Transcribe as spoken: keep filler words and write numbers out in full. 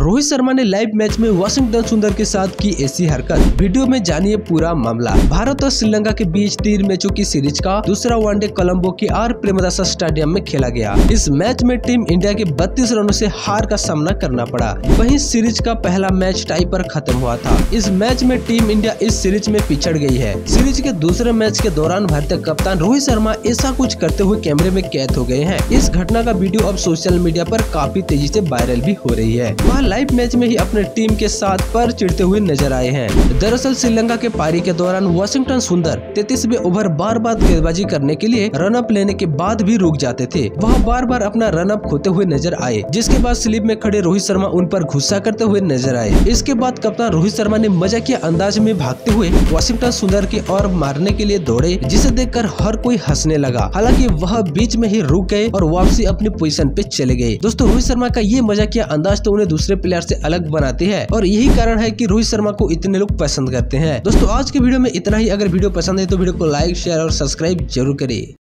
रोहित शर्मा ने live match में Washington सुंदर के साथ की ऐसी हरकत। वीडियो में जानिए पूरा मामला। भारत और श्रीलंका के बीच तीन मैचों की सीरीज का दूसरा वनडे कोलंबो के आर प्रेमदासा स्टेडियम में खेला गया। इस मैच में टीम इंडिया के बत्तीस रनों से हार का सामना करना पड़ा। वहीं सीरीज का पहला मैच टाई पर खत्म हुआ था। इस मैच में टीम इंडिया इस सीरीज में पिछड़ गई है। सीरीज के दूसरे मैच के दौरान भारतीय कप्तान रोहित शर्मा ऐसा कुछ करते हुए कैमरे में कैद हो गए हैं। इस घटना का वीडियो अब सोशल मीडिया पर काफी तेजी से वायरल भी हो रही है। वह लाइव मैच में ही अपने टीम के साथ पर चिढ़ते हुए नजर आए हैं। दरअसल श्रीलंका के पारी के दौरान वाशिंगटन सुंदर तैंतीसवें ओवर बार बार गेंदबाजी करने के लिए रनअप लेने के बाद भी रुक जाते थे। वह बार बार अपना रनअप खोते हुए नजर आए, जिसके बाद स्लिप में खड़े रोहित शर्मा उन पर गुस्सा करते हुए नजर आए। इसके बाद कप्तान रोहित शर्मा ने मजाकिया अंदाज में भागते हुए वाशिंगटन सुंदर की ओर मारने के लिए दौड़े, जिसे देखकर हर कोई हंसने लगा। हालांकि वह बीच में ही रुक गए और वापसी अपनी पोजीशन पे चले गए। दोस्तों, रोहित शर्मा का ये मजाकिया अंदाज तो उन्हें दूसरे प्लेयर से अलग बनाती है और यही कारण है कि रोहित शर्मा को इतने लोग पसंद करते हैं। दोस्तों, आज के वीडियो में इतना ही। अगर वीडियो पसंद है तो वीडियो को लाइक, शेयर और सब्सक्राइब जरूर करें।